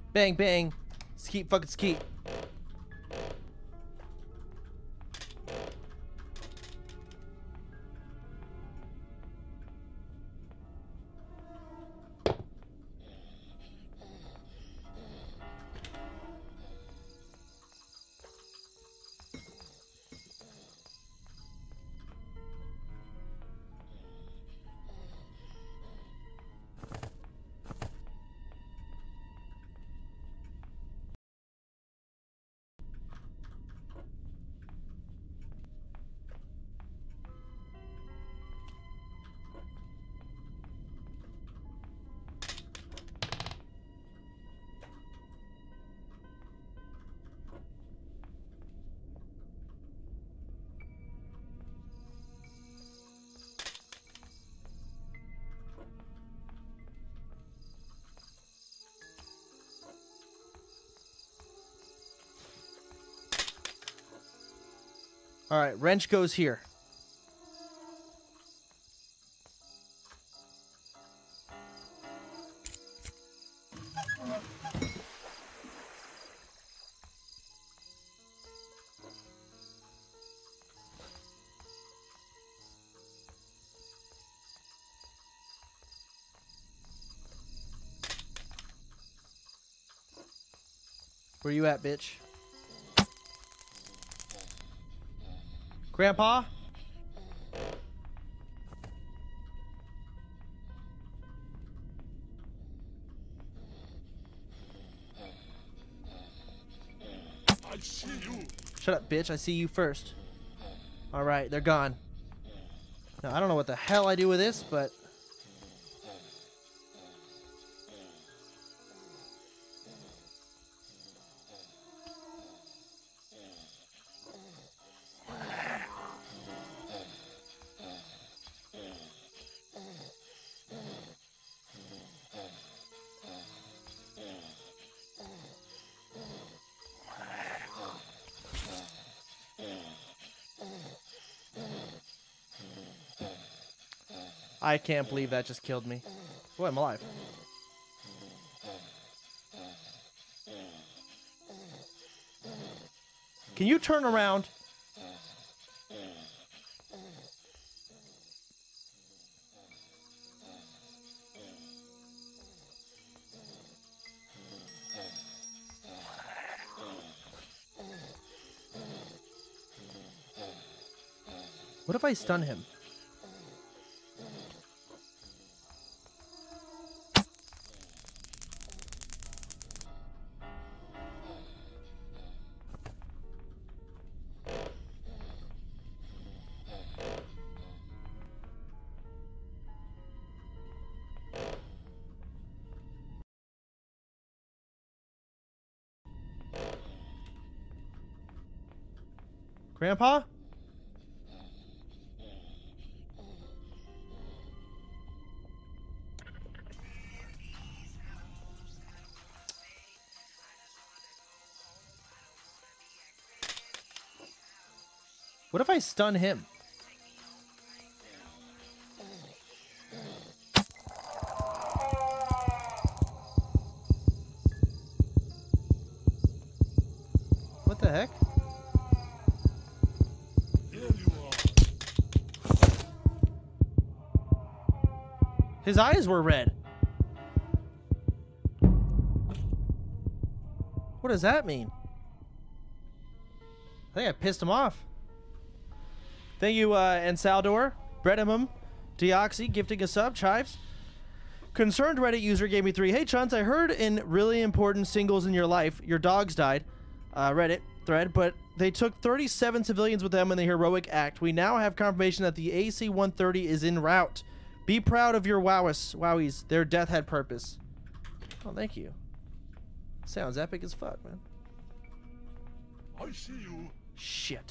Bang, bang. Skeet, fucking skeet. All right, wrench goes here. Where you at, bitch? Grandpa? I see you. Shut up, bitch. I see you first. Alright, they're gone. Now, I don't know what the hell I do with this, but... I can't believe that just killed me. Boy, I'm alive. Can you turn around? What if I stun him? Grandpa? What if I stun him? What the heck? Here you are. His eyes were red. What does that mean? I think I pissed him off. Thank you, Ansaldor, Bredimum, Deoxy, gifting a sub, Chives. Concerned Reddit user gave me 3. Hey, Chuns, I heard in really important singles in your life, your dogs died. Reddit thread, but they took 37 civilians with them in the heroic act. We now have confirmation that the AC-130 is en route. Be proud of your wowies. Their death had purpose. Oh, thank you. Sounds epic as fuck, man. I see you. Shit.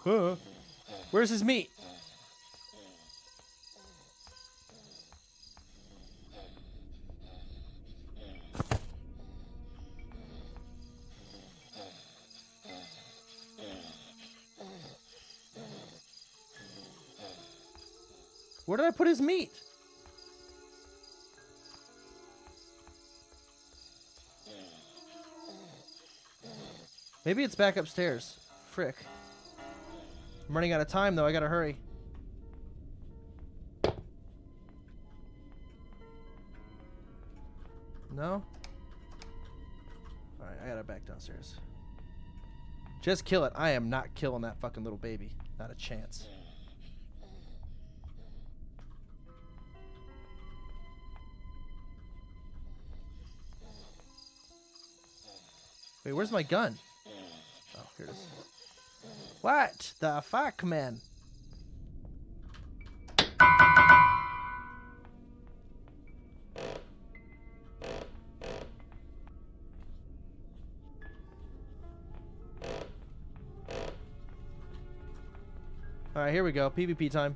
Where's his meat? Where did I put his meat? Maybe it's back upstairs. Frick. I'm running out of time, though. I gotta hurry. No? Alright, I gotta back downstairs. Just kill it. I am not killing that fucking little baby. Not a chance. Wait, where's my gun? Oh, here it is. What the fuck, man? Alright, here we go. PvP time.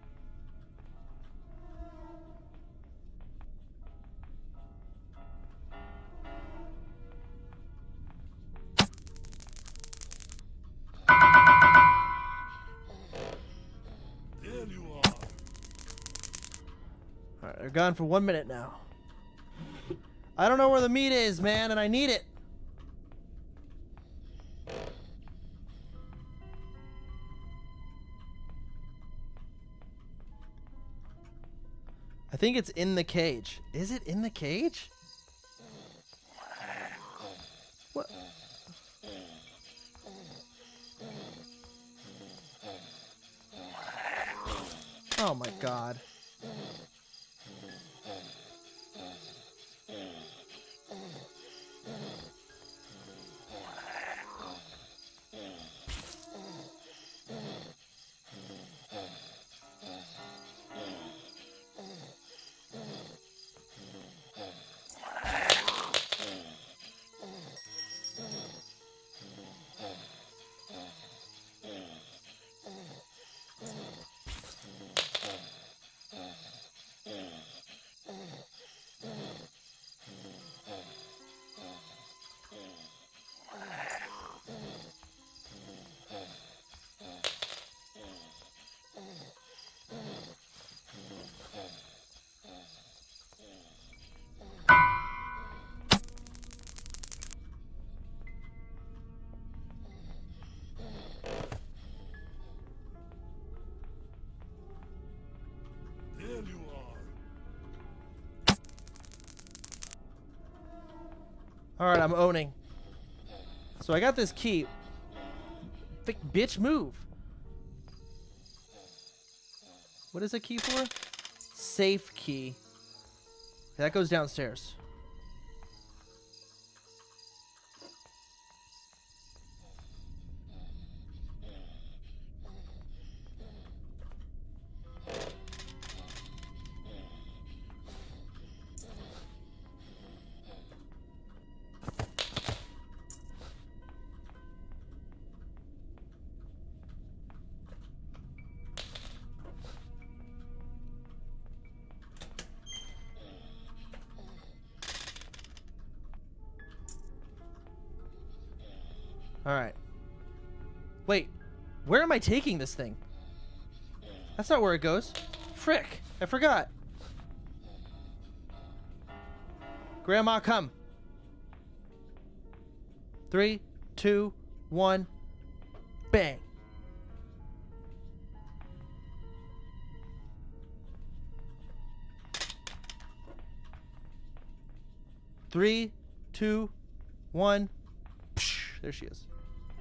There you are. Alright, they're gone for 1 minute now. I don't know where the meat is, man, and I need it. I think it's in the cage. Is it in the cage? What? Oh my god. There you are. Alright, I'm owning. So I got this key. Bitch, move. What is a key for? Safe key. That goes downstairs. Alright. Wait. Where am I taking this thing? That's not where it goes. Frick. I forgot. Grandma, come. 3, 2, 1. Bang. Three, two, one. Psh, there she is.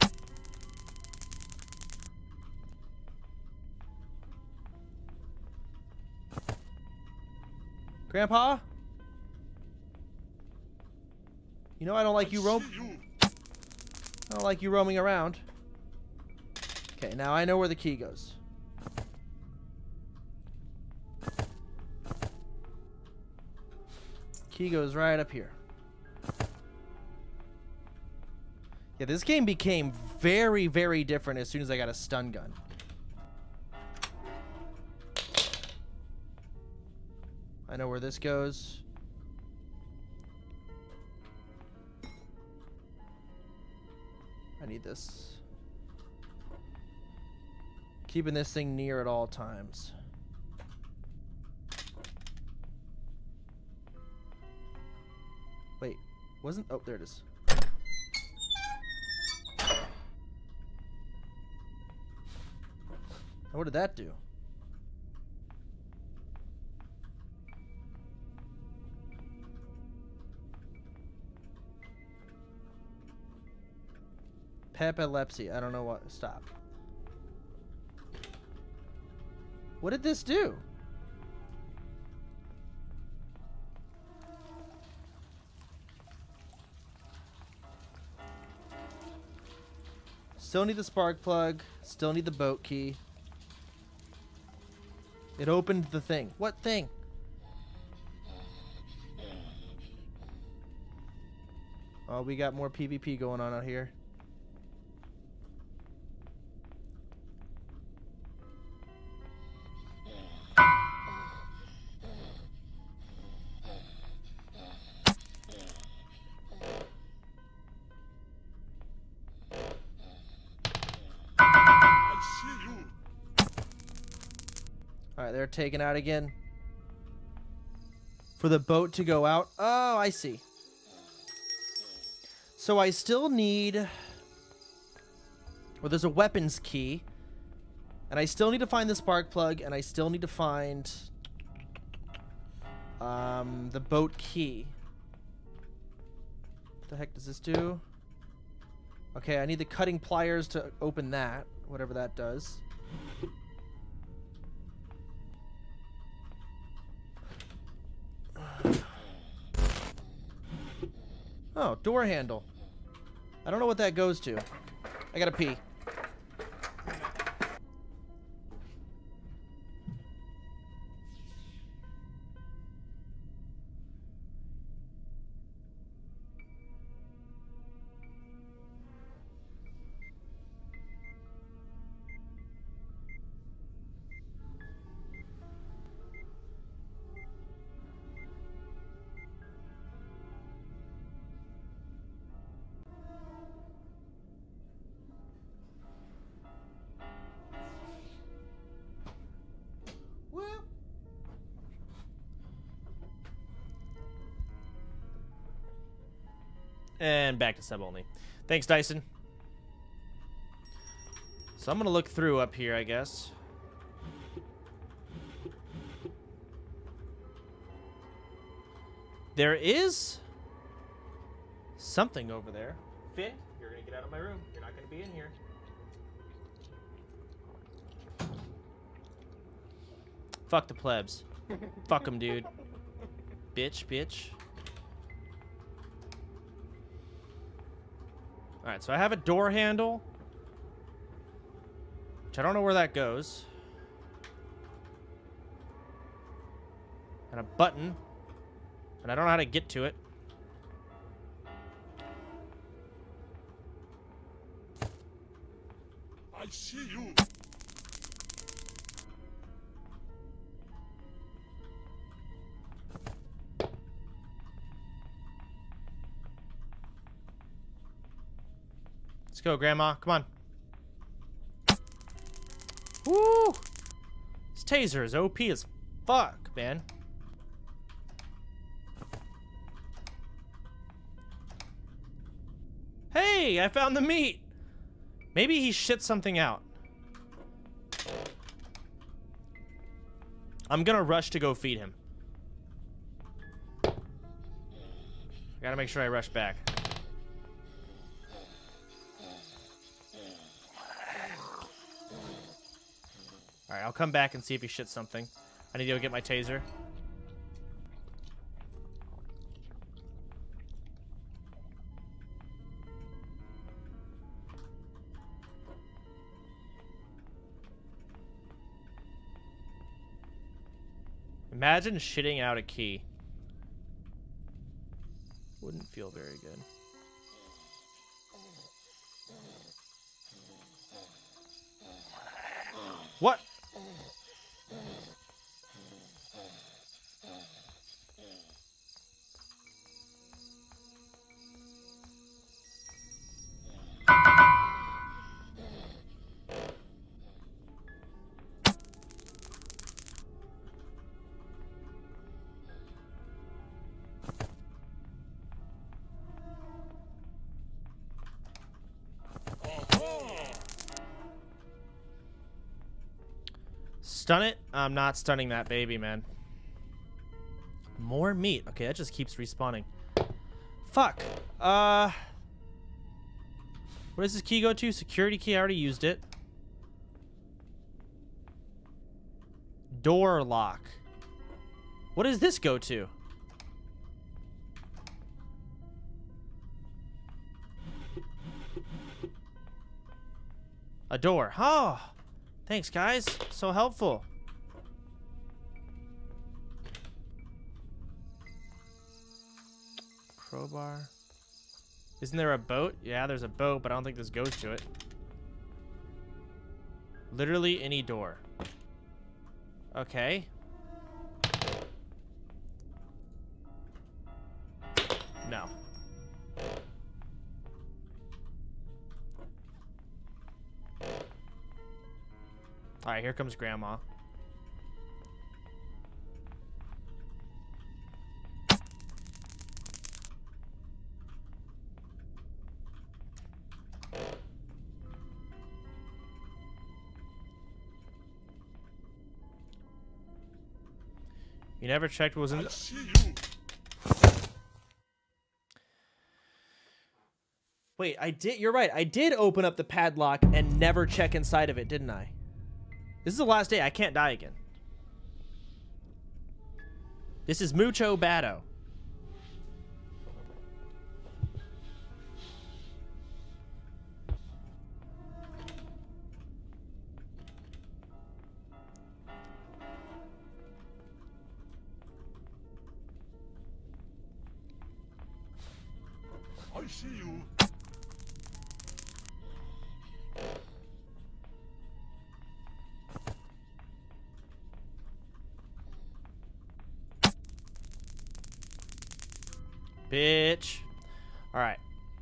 Grandpa? You know I don't like you See you. I don't like you roaming around. Okay, now I know where the key goes. Key goes right up here. Yeah, this game became very, very different as soon as I got a stun gun. I know where this goes. I need this. Keeping this thing near at all times. Wait, wasn't... Oh, there it is. What did that do? Epilepsy. I don't know what. Stop. What did this do? Still need the spark plug. Still need the boat key. It opened the thing. What thing? Oh, we got more PvP going on out here. I see you. Alright, they're taken out again. For the boat to go out. Oh, I see. So I still need... Well, there's a weapons key. And I still need to find the spark plug. And I still need to find... the boat key. What the heck does this do? Okay, I need the cutting pliers to open that. Whatever that does. Oh, door handle. I don't know what that goes to. I gotta pee. And back to sub only. Thanks, Dyson. So I'm gonna look through up here, I guess. There is something over there. Finn, you're gonna get out of my room. You're not gonna be in here. Fuck the plebs. Fuck them, dude. Bitch, bitch. Alright, so I have a door handle. Which I don't know where that goes. And a button. And I don't know how to get to it. I see you. Let's go, Grandma. Come on. Woo! This taser is OP as fuck, man. Hey, I found the meat. Maybe he shit something out. I'm gonna rush to go feed him. I gotta make sure I rush back. Alright, I'll come back and see if he shits something. I need to go get my taser. Imagine shitting out a key. Wouldn't feel very good. What? Stun it? I'm not stunning that baby, man. More meat. Okay, that just keeps respawning. Fuck. Where does this key go to? Security key. I already used it. Door lock. What does this go to? A door. Oh, thanks, guys. So helpful. Crowbar. Isn't there a boat? Yeah, there's a boat, but I don't think this goes to it. Literally any door. Okay. No. Alright, here comes Grandma. You never checked what was in I the... see you. Wait, I did... You're right. I did open up the padlock and never check inside of it, didn't I? This is the last day. I can't die again. This is mucho bado. I see you. Bitch. Alright.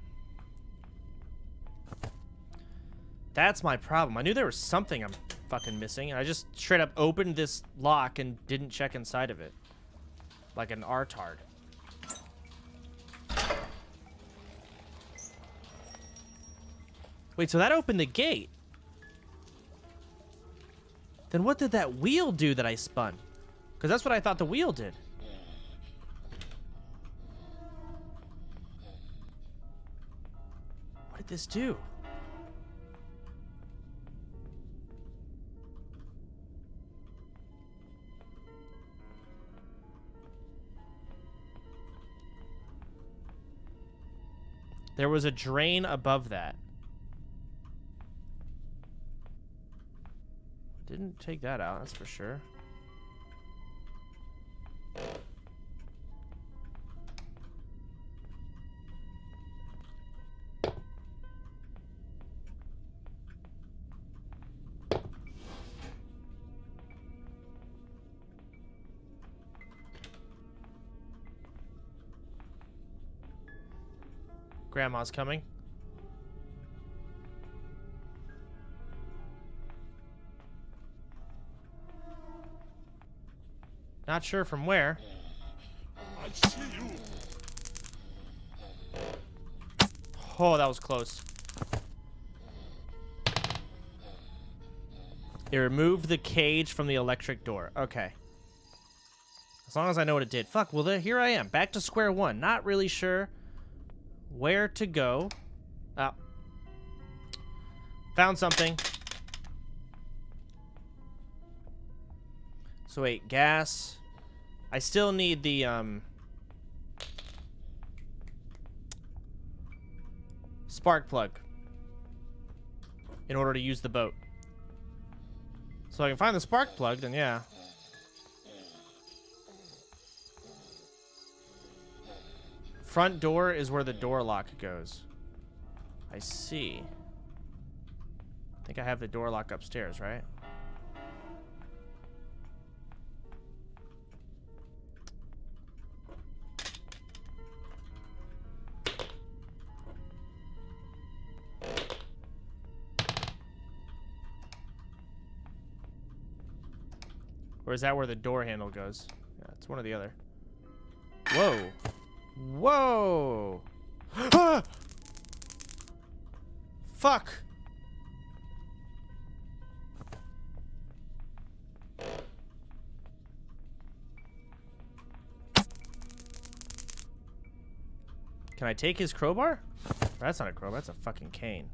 That's my problem. I knew there was something I'm fucking missing, and I just straight up opened this lock and didn't check inside of it. Like an artard. Wait, so that opened the gate. Then what did that wheel do that I spun? Because that's what I thought the wheel did. What did this do? There was a drain above that. Didn't take that out, that's for sure. Grandma's coming. Not sure from where. I see you. Oh, that was close. It removed the cage from the electric door. Okay. As long as I know what it did. Fuck, well, here I am. Back to square one. Not really sure where to go. Oh. Found something. So wait, gas. I still need the, spark plug in order to use the boat. So I can find the spark plug, then yeah. Front door is where the door lock goes. I see. I think I have the door lock upstairs, right? is that where the door handle goes? Yeah, it's one or the other. Whoa. Whoa. Ah! Fuck. Can I take his crowbar? That's not a crowbar, that's a fucking cane.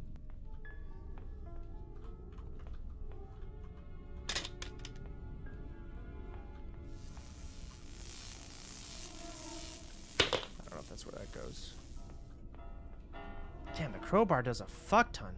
I don't know if that's where that goes. Damn, the crowbar does a fuck ton.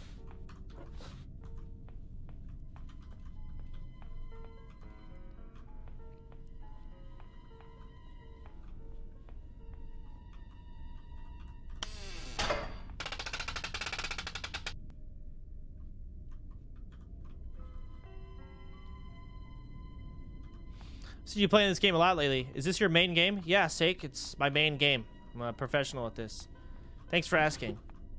So you playing this game a lot lately. Is this your main game? Yeah, Sake, it's my main game. I'm a professional at this. Thanks for asking.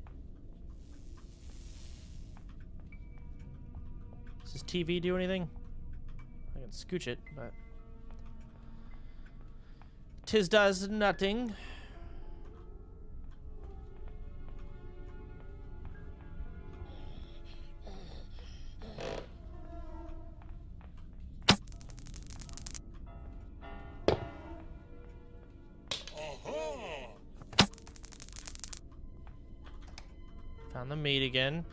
Does this TV do anything? I can scooch it, but... Tis does nothing. Found the meat again.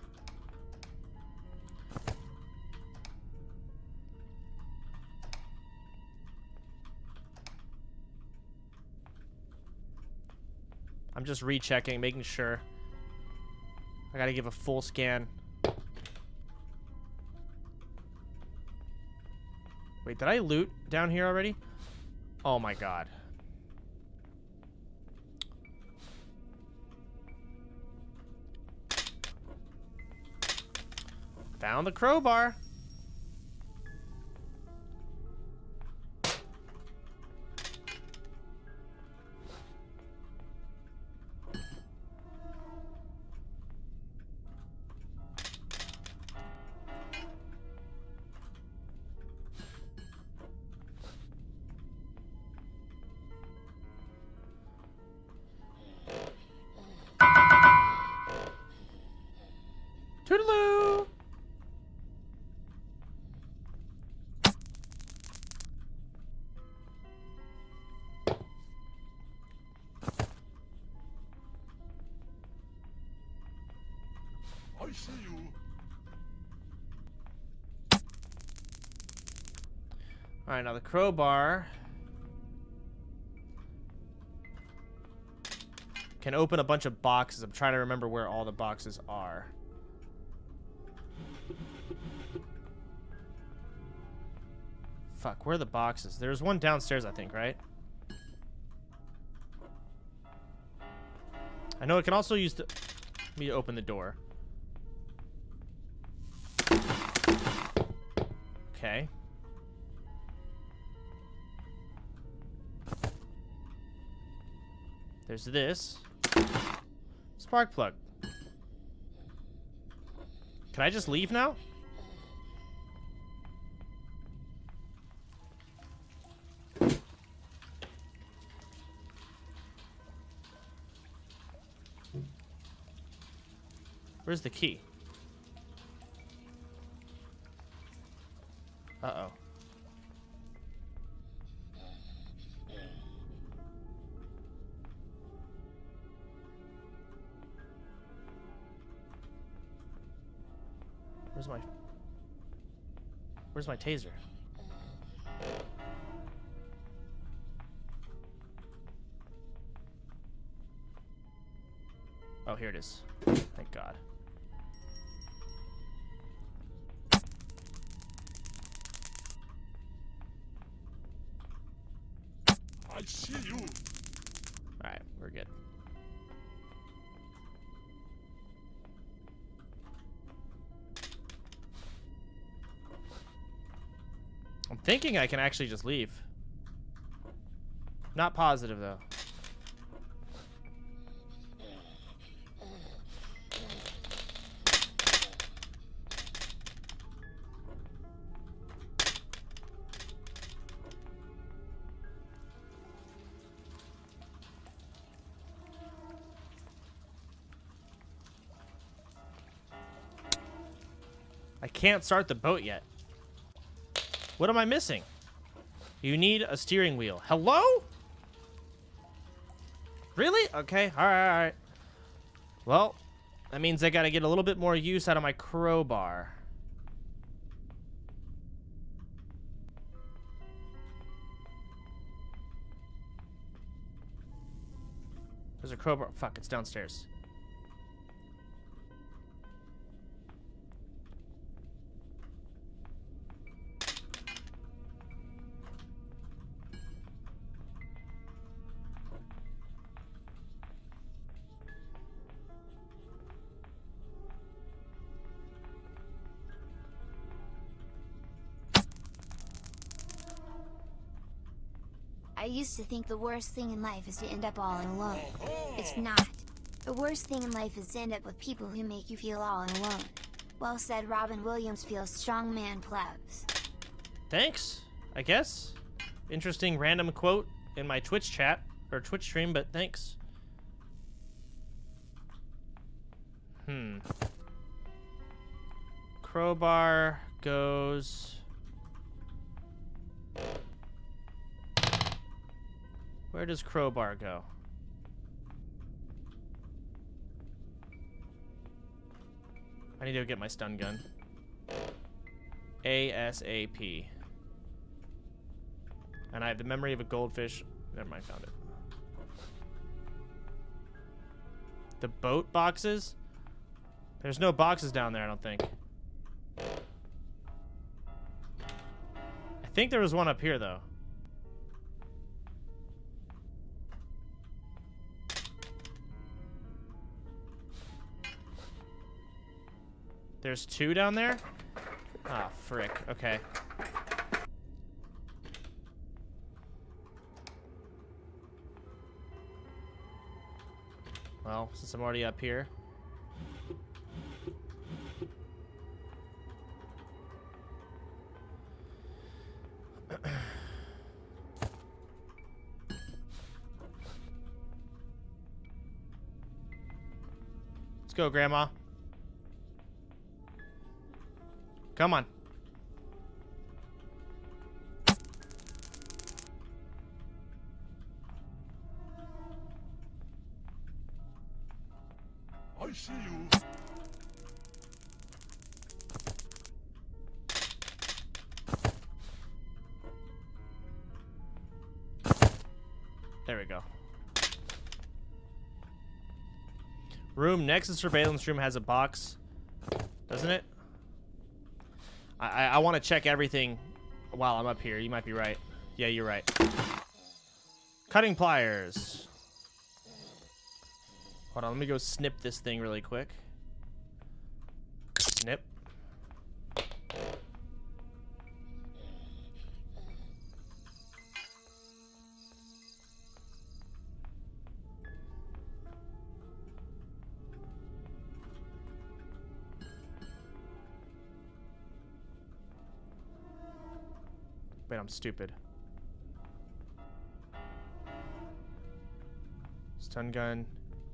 I'm just rechecking, making sure. I gotta give a full scan. Wait, did I loot down here already? Oh my god. Found the crowbar. Toodaloo! I see you. Alright, now the crowbar can open a bunch of boxes. I'm trying to remember where all the boxes are. Fuck, where are the boxes? There's one downstairs, I think, right? I know it can also use me to open the door. Okay. There's this. Spark plug. Can I just leave now? Where's the key? Uh-oh. Where's my taser? Oh, here it is. Thank God. I see you. Alright, we're good. I'm thinking I can actually just leave. Not positive, though. I can't start the boat yet. What am I missing? You need a steering wheel. Hello? Really? Okay. All right. All right. Well, that means I got to get a little bit more use out of my crowbar. There's a crowbar. Fuck, it's downstairs. I used to think the worst thing in life is to end up all alone. It's not. The worst thing in life is to end up with people who make you feel all alone. Well said, Robin Williams feels strong man plebs. Thanks, I guess. Interesting random quote in my Twitch chat, or Twitch stream, but thanks. Crowbar goes... Where does crowbar go? I need to go get my stun gun. ASAP. And I have the memory of a goldfish. Never mind, found it. The boat boxes? There's no boxes down there, I don't think. I think there was one up here, though. There's two down there? Ah, frick. Okay. Well, since I'm already up here. Let's go, Grandma. Come on. I see you. There we go. Room next to surveillance room has a box, doesn't it? I want to check everything while I'm up here. You might be right. Yeah, you're right. Cutting pliers. Hold on, let me go snip this thing really quick. Snip. Wait, I'm stupid. Stun gun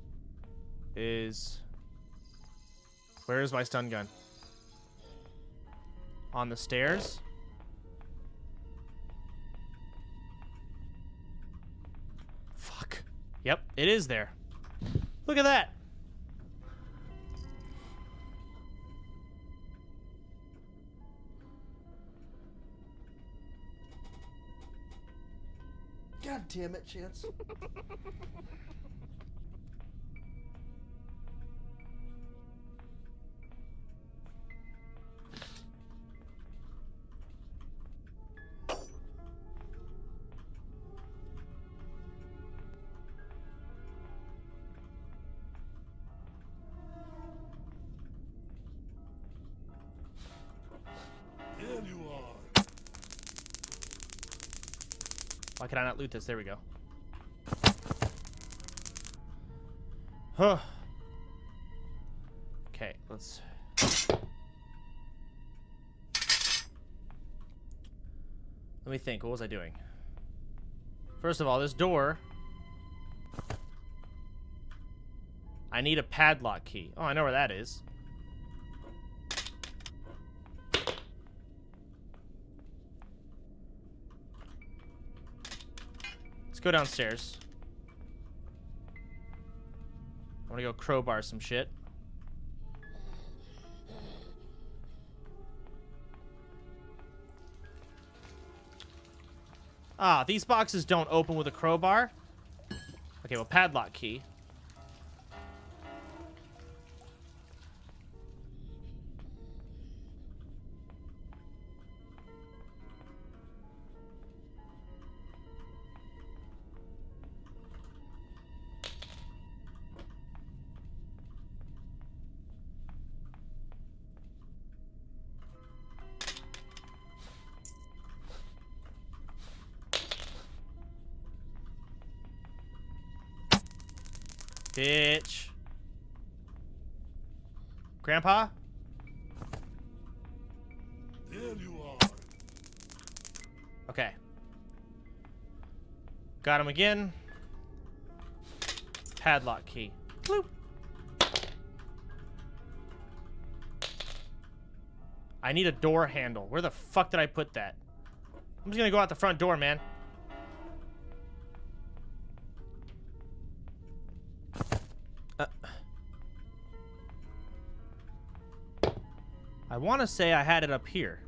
is... Where is my stun gun? On the stairs? Fuck. Yep, it is there. Look at that. God damn it, Chance. There you are. Why can I not loot this? There we go. Huh. Okay, let's... Let me think. What was I doing? First of all, this door... I need a padlock key. Oh, I know where that is. Let's go downstairs. I'm gonna go crowbar some shit. Ah, these boxes don't open with a crowbar. Okay, well, padlock key. Bitch. Grandpa? There you are. Okay. Got him again. Padlock key. Bloop. I need a door handle. Where the fuck did I put that? I'm just gonna go out the front door, man. I want to say I had it up here.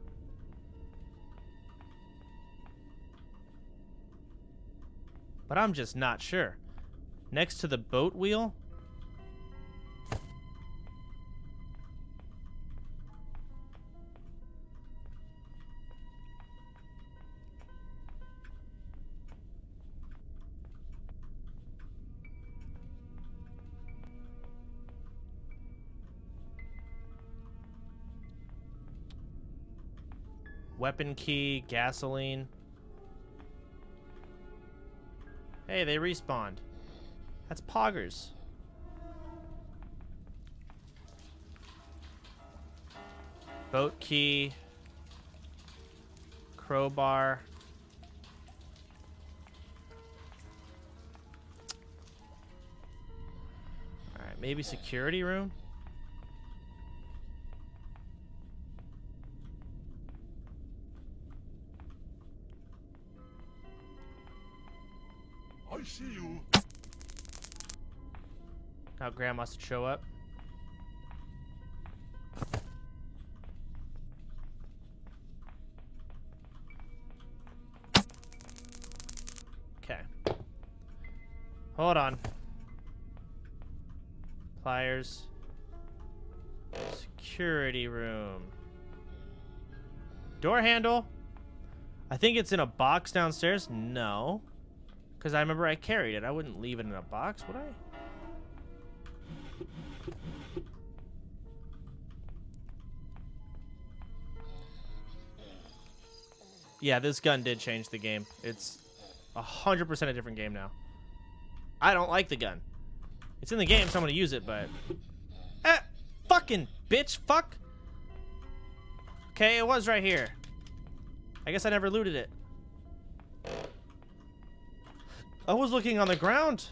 But I'm just not sure. Next to the boat wheel? Weapon key, gasoline. Hey, they respawned. That's poggers. Boat key. Crowbar. Alright, maybe security room? I see you. Now Grandma should show up. Okay. Hold on. Pliers. Security room. Door handle. I think it's in a box downstairs. No. Because I remember I carried it. I wouldn't leave it in a box, would I? Yeah, this gun did change the game. It's 100% a different game now. I don't like the gun. It's in the game, so I'm going to use it, but... fucking bitch, fuck! Okay, it was right here. I guess I never looted it. I was looking on the ground.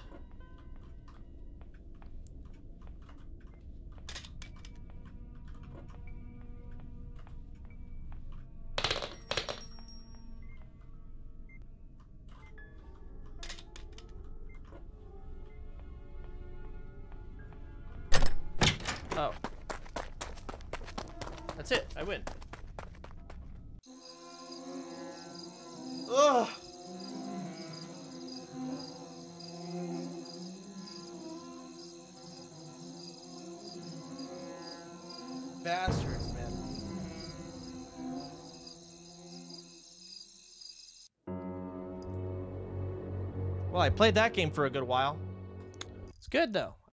Oh. That's it. I win. Ugh. Bastards, man. Well, I played that game for a good while. It's good, though.